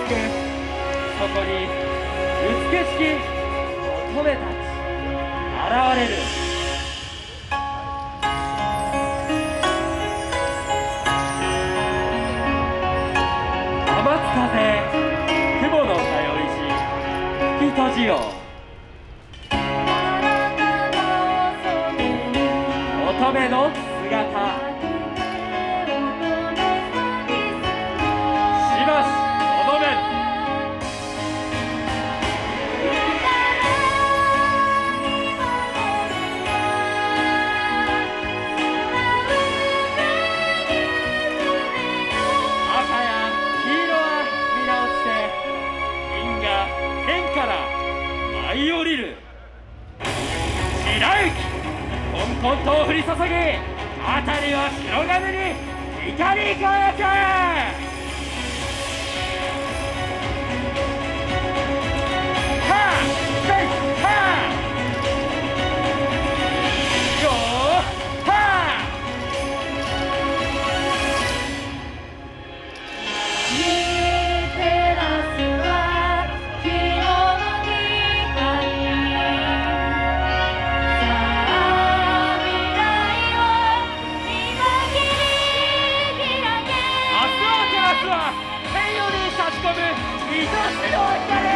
く、そこに美しき乙女たち現れる。天津風雲の通いし吹き閉じよう。乙女の姿、しばしとどめる。赤や黄色は皆落ちて、銀が天から舞い降りる。白雪こんこんと降り注ぎ、辺りを白金に光り輝く。天より差し込む愛しの光。